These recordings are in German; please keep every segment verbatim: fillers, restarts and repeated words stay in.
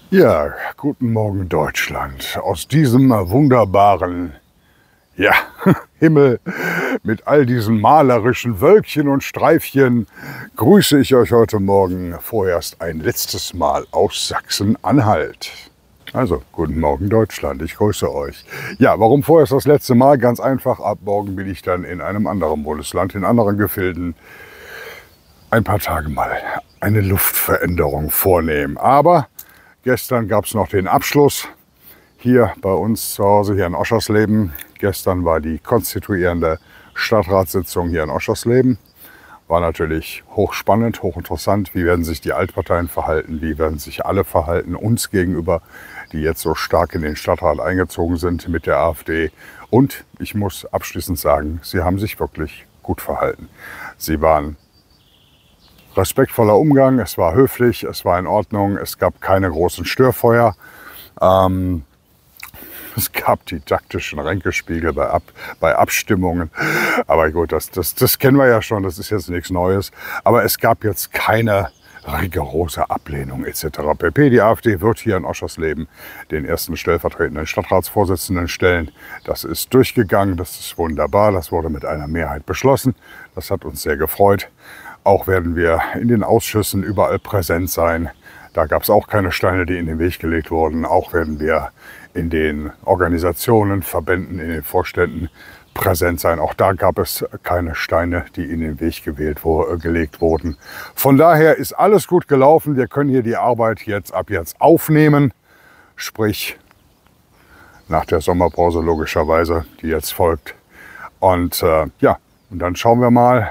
Ja, guten Morgen Deutschland. Aus diesem wunderbaren ja, Himmel mit all diesen malerischen Wölkchen und Streifchen grüße ich euch heute Morgen vorerst ein letztes Mal aus Sachsen-Anhalt. Also, guten Morgen Deutschland, ich grüße euch. Ja, warum vorerst das letzte Mal? Ganz einfach, ab morgen bin ich dann in einem anderen Bundesland, in anderen Gefilden, ein paar Tage mal eine Luftveränderung vornehmen. Aber gestern gab es noch den Abschluss hier bei uns zu Hause, hier in Oschersleben. Gestern war die konstituierende Stadtratssitzung hier in Oschersleben. War natürlich hochspannend, hochinteressant. Wie werden sich die Altparteien verhalten? Wie werden sich alle verhalten uns gegenüber, die jetzt so stark in den Stadtrat eingezogen sind mit der AfD? Und ich muss abschließend sagen, sie haben sich wirklich gut verhalten. Sie waren respektvoller Umgang, es war höflich, es war in Ordnung, es gab keine großen Störfeuer. Ähm, es gab die taktischen Ränkespiegel bei, Ab bei Abstimmungen. Aber gut, das, das, das kennen wir ja schon, das ist jetzt nichts Neues. Aber es gab jetzt keine rigorose Ablehnung et cetera pp. Die AfD wird hier in Oschersleben den ersten stellvertretenden Stadtratsvorsitzenden stellen. Das ist durchgegangen, das ist wunderbar, das wurde mit einer Mehrheit beschlossen. Das hat uns sehr gefreut. Auch werden wir in den Ausschüssen überall präsent sein. Da gab es auch keine Steine, die in den Weg gelegt wurden. Auch werden wir in den Organisationen, Verbänden, in den Vorständen präsent sein. Auch da gab es keine Steine, die in den Weg gewählt, wo, äh, gelegt wurden. Von daher ist alles gut gelaufen. Wir können hier die Arbeit jetzt ab jetzt aufnehmen. Sprich, nach der Sommerpause logischerweise, die jetzt folgt. Und äh, ja, und dann schauen wir mal,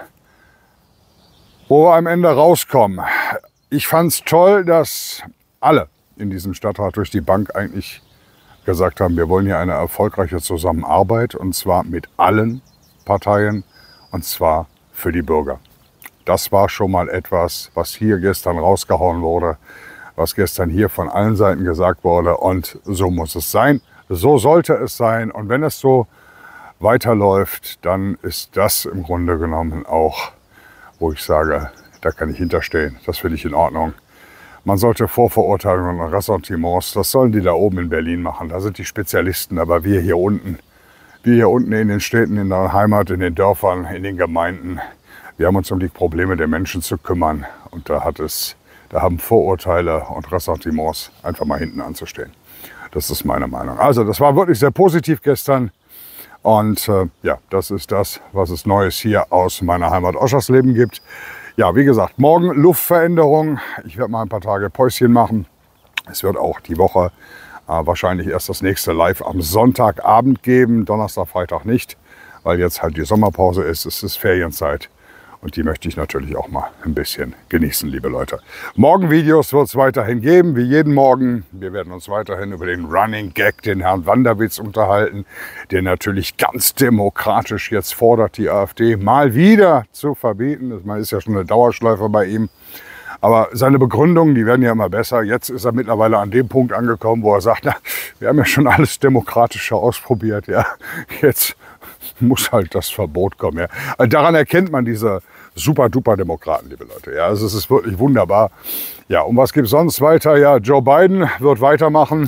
wo wir am Ende rauskommen. Ich fand es toll, dass alle in diesem Stadtrat durch die Bank eigentlich gesagt haben, wir wollen hier eine erfolgreiche Zusammenarbeit und zwar mit allen Parteien und zwar für die Bürger. Das war schon mal etwas, was hier gestern rausgehauen wurde, was gestern hier von allen Seiten gesagt wurde und so muss es sein, so sollte es sein und wenn es so weiterläuft, dann ist das im Grunde genommen auch, wo ich sage, da kann ich hinterstehen, das finde ich in Ordnung. Man sollte Vorverurteilungen und Ressentiments, das sollen die da oben in Berlin machen, da sind die Spezialisten, aber wir hier unten, wir hier unten in den Städten, in der Heimat, in den Dörfern, in den Gemeinden, wir haben uns um die Probleme der Menschen zu kümmern und da hat es, da haben Vorurteile und Ressentiments einfach mal hinten anzustehen. Das ist meine Meinung. Also das war wirklich sehr positiv gestern. Und äh, ja, das ist das, was es Neues hier aus meiner Heimat Oschersleben gibt. Ja, wie gesagt, morgen Luftveränderung. Ich werde mal ein paar Tage Päuschen machen. Es wird auch die Woche äh, wahrscheinlich erst das nächste Live am Sonntagabend geben. Donnerstag, Freitag nicht, weil jetzt halt die Sommerpause ist. Es ist Ferienzeit. Und die möchte ich natürlich auch mal ein bisschen genießen, liebe Leute. Morgen Videos wird es weiterhin geben, wie jeden Morgen. Wir werden uns weiterhin über den Running Gag, den Herrn Wanderwitz, unterhalten, der natürlich ganz demokratisch jetzt fordert, die AfD mal wieder zu verbieten. Das ist ja schon eine Dauerschleife bei ihm. Aber seine Begründungen, die werden ja immer besser. Jetzt ist er mittlerweile an dem Punkt angekommen, wo er sagt, na, wir haben ja schon alles Demokratische ausprobiert. Ja, jetzt muss halt das Verbot kommen. Ja. Also daran erkennt man diese super-duper Demokraten, liebe Leute. Ja, also es ist wirklich wunderbar. Ja, und was gibt es sonst weiter? Ja, Joe Biden wird weitermachen.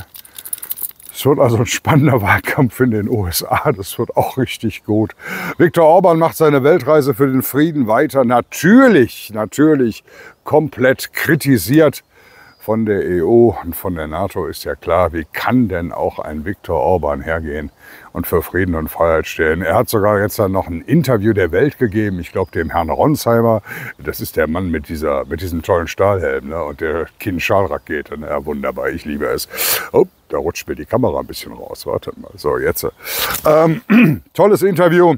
Es wird also ein spannender Wahlkampf in den U S A. Das wird auch richtig gut. Viktor Orban macht seine Weltreise für den Frieden weiter. Natürlich, natürlich komplett kritisiert von der E U und von der NATO, ist ja klar, wie kann denn auch ein Viktor Orban hergehen und für Frieden und Freiheit stehen. Er hat sogar jetzt dann noch ein Interview der Welt gegeben, ich glaube dem Herrn Ronsheimer, das ist der Mann mit, dieser, mit diesem tollen Stahlhelm, ne, und der Kinschall-Rakete, ne, ja, wunderbar, ich liebe es. Oh, da rutscht mir die Kamera ein bisschen raus, wartet mal, so jetzt. Ähm, tolles Interview.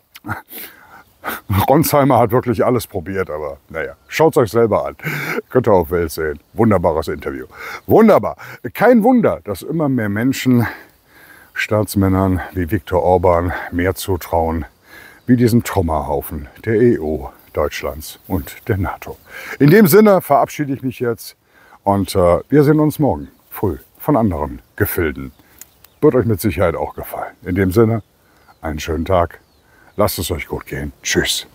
Ronsheimer hat wirklich alles probiert, aber naja, schaut es euch selber an. Könnt ihr auf Welt sehen. Wunderbares Interview. Wunderbar. Kein Wunder, dass immer mehr Menschen Staatsmännern wie Viktor Orban mehr zutrauen, wie diesen Trümmerhaufen der E U, Deutschlands und der NATO. In dem Sinne verabschiede ich mich jetzt und äh, wir sehen uns morgen früh von anderen Gefilden. Wird euch mit Sicherheit auch gefallen. In dem Sinne, einen schönen Tag. Lasst es euch gut gehen. Tschüss.